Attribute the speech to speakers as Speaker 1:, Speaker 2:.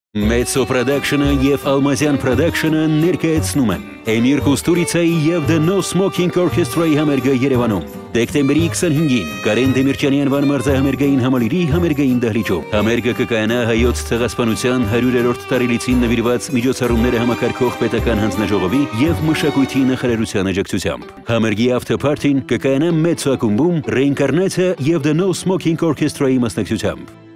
Speaker 1: Մեծո Production-ը և Almazyan Production-ը ներկայացնում են Էմիր Կուստուրիցայի և The No Smoking Orchestra-ի համերգը Երևանում դեկտեմբերի 25-ին Կարեն Դեմիրճյանի անվան մարզահամերգային համալիրի համերգային դահլիճում համերգը կկայանա հայոց ցեղասպանության 100-րդ տարելիցին նվիրված միջոցառումները համակարգող պետական հանձնաժողովի և մշակույթի նախարարության աջակցությամբ համերգի after party-ն կկայանա մեծո ակումբում Reincarnation և The No Smoking Orchestra-ի մասնակցությամբ